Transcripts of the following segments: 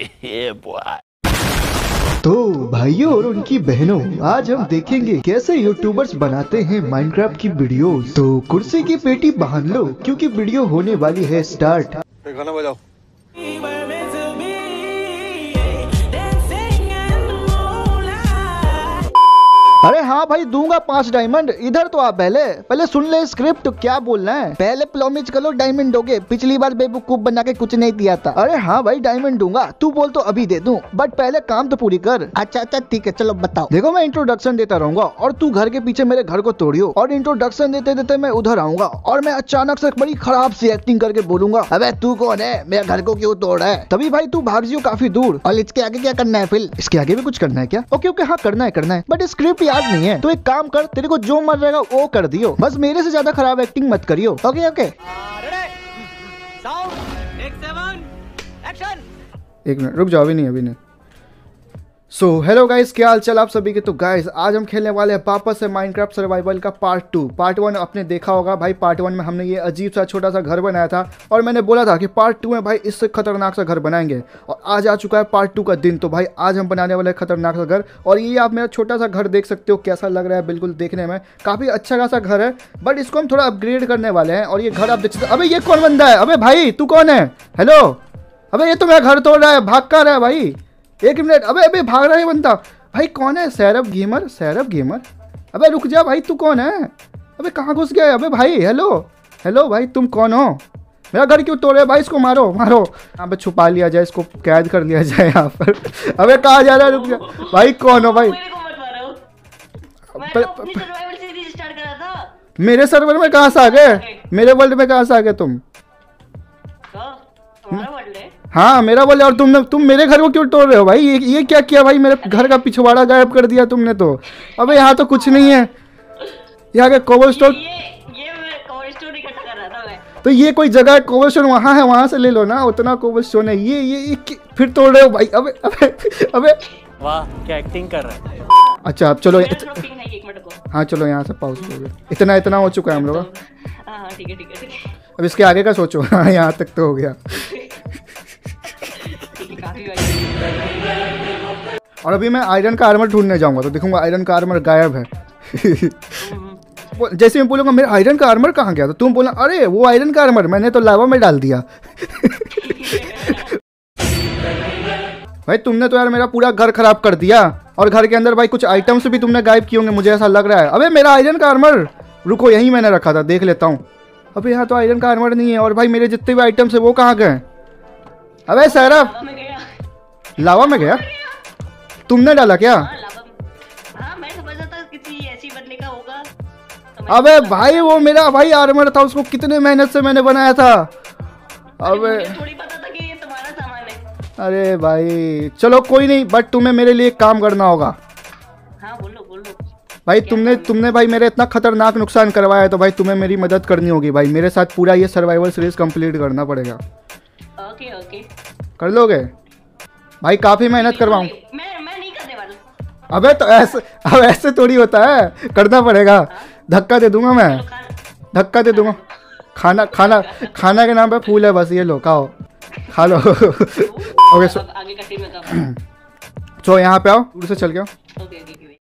तो भाइयों और उनकी बहनों, आज हम देखेंगे कैसे यूट्यूबर्स बनाते हैं माइनक्राफ्ट की वीडियोस। तो कुर्सी की पेटी बांध लो क्योंकि वीडियो होने वाली है स्टार्ट। गाना बजाओ। अरे हाँ भाई, दूंगा 5 डायमंड। इधर तो आ, पहले सुन ले स्क्रिप्ट, क्या बोलना है। पहले प्रोमिस करो डायमंड दोगे, पिछली बार बेवकूफ बना के कुछ नहीं दिया था। अरे हाँ भाई, डायमंड दूंगा, तू बोल तो अभी दे दूं, बट पहले काम तो पूरी कर। अच्छा ठीक है, चलो बताओ। देखो, मैं इंट्रोडक्शन देता रहूंगा और तू घर के पीछे मेरे घर को तोड़ियो, और इंट्रोडक्शन देते देते मैं उधर आऊंगा और मैं अचानक से बड़ी खराब सी एक्टिंग करके बोलूंगा, अबे तू कौन है, मेरे घर को क्यों तोड़ा है। तभी भाई तू भाग जियो काफी दूर। और इसके आगे क्या करना है फिर? इसके आगे भी कुछ करना है क्या? ओके हाँ, करना है, बट स्क्रिप्ट याद नहीं है। तो एक काम कर, तेरे को जो मर रहेगा वो कर दियो, बस मेरे से ज्यादा खराब एक्टिंग मत करियो। ओके एक मिनट रुक जाओ, अभी नहीं। सो हेलो गाइस, क्या हाल चाल आप सभी के। तो गाइस, आज हम खेलने वाले हैं वापस से माइनक्राफ्ट सर्वाइवल का पार्ट 2। पार्ट 1 आपने देखा होगा भाई। पार्ट 1 में हमने ये अजीब सा छोटा सा घर बनाया था और मैंने बोला था कि पार्ट 2 में भाई इससे खतरनाक सा घर बनाएंगे, और आज आ चुका है पार्ट 2 का दिन। तो भाई आज हम बनाने वाले खतरनाक सा घर, और ये आप मेरा छोटा सा घर देख सकते हो कैसा लग रहा है। बिल्कुल देखने में काफ़ी अच्छा खासा घर है, बट इसको हम थोड़ा अपग्रेड करने वाले हैं। और ये घर आप देख सकते हो। अबे ये कौन बंदा है? अबे भाई तू कौन है? हेलो, अबे ये तो मेरा घर तोड़ रहा है, भाग कर रहा है भाई। एक मिनट, अबे भाग रहा है बंदा। भाई कौन है? सैरभ गेमर। अबे रुक जा भाई, तू कौन है? अबे कहाँ घुस गया है? अबे भाई हेलो भाई, तुम कौन हो? मेरा घर क्यों तोड़ रहे भाई? इसको मारो। यहाँ पे छुपा लिया जाए, इसको कैद कर लिया जाए यहाँ पर। अबे कहाँ जा रहा है? रुक जा भाई, कौन हो भाई? मेरे सर्वर में कहाँ से आ गए? मेरे वर्ल्ड में कहाँ से आ गए तुम? हाँ मेरा बोले, और तुम मेरे घर को क्यों तोड़ रहे हो भाई? ये क्या किया भाई? मेरे घर का पिछवाड़ा गायब कर दिया तुमने तो। अबे यहाँ तो कुछ नहीं है, यहाँ का कोबलस्टोन। तो ये कोई जगह है कोबलस्टोन वहाँ है, वहाँ से ले लो ना, उतना कोबलस्टोन है। ये फिर तोड़ रहे हो भाई? अबे वाह, क्या एक्टिंग कर रहा है। अच्छा अब चलो, हाँ चलो यहाँ से पाउस हो गया। इतना हो चुका है हम लोग। ठीक है। अब इसके आगे का सोचो। हाँ यहाँ तक तो हो गया। और अभी मैं आयरन का आर्मर ढूंढने जाऊंगा तो देखूंगा आयरन का आर्मर गायब है। जैसे मैं बोलूंगा मेरा आयरन का आर्मर कहाँ गया, तो तुम बोलना अरे वो आयरन का आर्मर मैंने तो लावा में डाल दिया। भाई तुमने तो यार मेरा पूरा घर खराब कर दिया, और घर के अंदर भाई कुछ आइटम्स भी तुमने गायब किए होंगे, मुझे ऐसा लग रहा है। अबे मेरा आयरन का आर्मर, रुको यहीं मैंने रखा था, देख लेता हूँ। अबे यहाँ तो आयरन का आर्मर नहीं है, और भाई मेरे जितने भी आइटम्स है वो कहाँ गए? अबे सैरभ, लावा में गया? तुमने डाला क्या? हाँ, मैं समझ रहा था किसी ऐसी बदले का होगा। अबे भाई वो मेरा भाई आर्मर था, उसको कितने मेहनत से मैंने बनाया था। अबे थोड़ी पता था कि ये तुम्हारा सामान है। अरे भाई चलो कोई नहीं, बट तुम्हें मेरे लिए एक काम करना होगा। हाँ बोलो। भाई तुमने भाई मेरे इतना खतरनाक नुकसान करवाया है, तो भाई तुम्हें मेरी मदद करनी होगी भाई। मेरे साथ पूरा ये सर्वाइवल सीरीज कंप्लीट करना पड़ेगा। ओके कर लोगे भाई? काफी मेहनत करवाऊं। मैं नहीं करने वाला। अबे तो ऐसे थोड़ी होता है, करना पड़ेगा। धक्का दे दूंगा मैं, धक्का दे दूंगा। खाना के नाम पे फूल है बस, ये लो खाओ, खा लो। ओके आगे का टीम में तो यहाँ पे आओ, दूर से चल के आओ। ओके।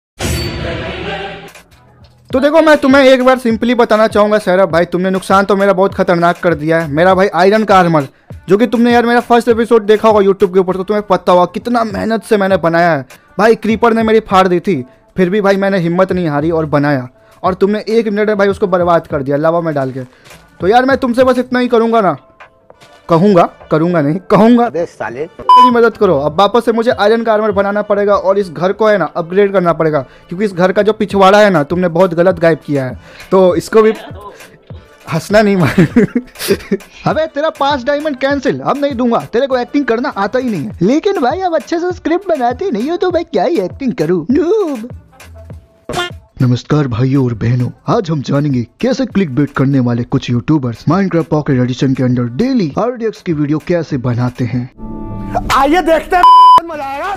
तो देखो मैं तुम्हें एक बार सिंपली बताना चाहूँगा सैरभ भाई, तुमने नुकसान तो मेरा बहुत खतरनाक कर दिया है। मेरा भाई आयरन का आर्मर, जो कि तुमने यार मेरा फर्स्ट एपिसोड देखा होगा यूट्यूब के ऊपर, तो तुम्हें पता होगा कितना मेहनत से मैंने बनाया है भाई। क्रीपर ने मेरी फाड़ दी थी, फिर भी भाई मैंने हिम्मत नहीं हारी और बनाया, और तुमने 1 मिनट में भाई उसको बर्बाद कर दिया लावा में डाल के। तो यार मैं तुमसे बस इतना ही करूँगा ना, कहूँगा साले मेरी मदद करो। अब वापस से मुझे आयरन का आर्मर बनाना पड़ेगा, और इस घर को है ना अपग्रेड करना पड़ेगा, क्योंकि इस घर का जो पिछवाड़ा है ना तुमने बहुत गलत गायब किया है। तो इसको भी हंसना नहीं मार। अबे तेरा 5 डायमंड कैंसिल, अब नहीं दूंगा, तेरे को एक्टिंग करना आता ही नहीं है। लेकिन भाई अब अच्छे से स्क्रिप्ट बनाते नहीं हो तो भाई क्या ही एक्टिंग करूँ, नूब। नमस्कार भाइयों और बहनों, आज हम जानेंगे कैसे क्लिकबेट करने वाले कुछ यूट्यूबर्स माइनक्राफ्ट पॉकेट एडिशन के अंदर डेली RDX की वीडियो कैसे बनाते हैं। आइए देखते हैं, मजा आएगा।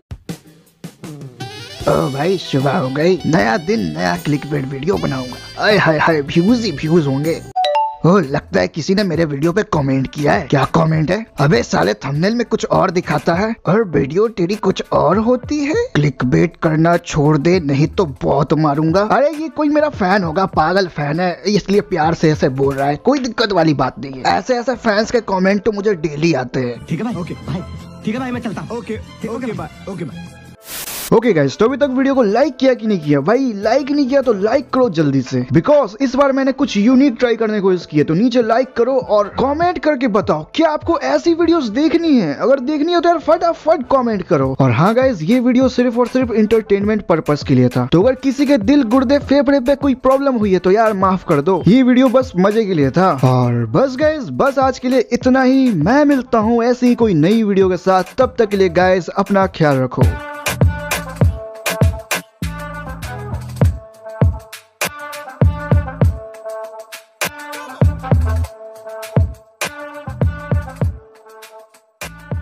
ओ भाई सुबह हो गई, नया दिन नया क्लिकबेट वीडियो बनाऊंगा। आय हाय हाय, व्यूज ही व्यूज होंगे। ओह, लगता है किसी ने मेरे वीडियो पे कमेंट किया है। क्या कमेंट है? अबे साले थंबनेल में कुछ और दिखाता है और वीडियो तेरी कुछ और होती है। क्लिकबेट करना छोड़ दे नहीं तो बहुत मारूंगा। अरे ये कोई मेरा फैन होगा, पागल फैन है इसलिए प्यार से ऐसे बोल रहा है, कोई दिक्कत वाली बात नहीं है। ऐसे ऐसे फैंस के कमेंट तो मुझे डेली आते हैं। ठीक है भाई, ओके भाई, ठीक है भाई, मैं चलता हूँ। Okay okay bye, okay bye. Okay guys, तो अभी तक वीडियो को लाइक किया कि नहीं किया? भाई लाइक नहीं किया तो लाइक करो जल्दी से, बिकॉज इस बार मैंने कुछ यूनिक ट्राई करने की कोशिश की है। तो नीचे लाइक करो और कमेंट करके बताओ क्या आपको ऐसी वीडियोस देखनी है। अगर देखनी हो तो यार फटाफट कमेंट करो। और हाँ गाइस, ये वीडियो सिर्फ और सिर्फ इंटरटेनमेंट पर्पस के लिए था। तो अगर किसी के दिल गुर्दे फेफड़े पे कोई प्रॉब्लम हुई है तो यार माफ कर दो, ये वीडियो बस मजे के लिए था। और बस गाइस, बस आज के लिए इतना ही। मैं मिलता हूँ ऐसी ही कोई नई वीडियो के साथ, तब तक के लिए गाइस अपना ख्याल रखो।